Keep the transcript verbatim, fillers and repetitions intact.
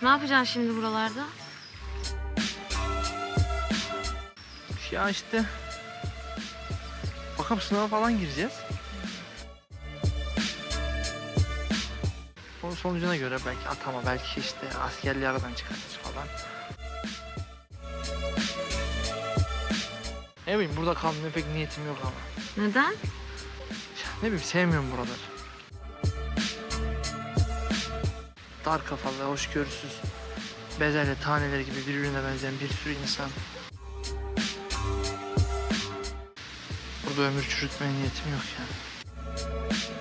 Ne yapacaksın şimdi buralarda? Ya işte... Bakalım sınava falan gireceğiz. Onun sonucuna göre belki atama, belki işte askerliği aradan çıkarız falan. Ne bileyim, burada kalmaya pek niyetim yok ama. Neden? Ne bileyim, sevmiyorum buraları. Dar kafalı, hoşgörüsüz, bezelye taneleri gibi birbirine benzeyen bir sürü insan. Burada ömür çürütmeye niyetim yok yani.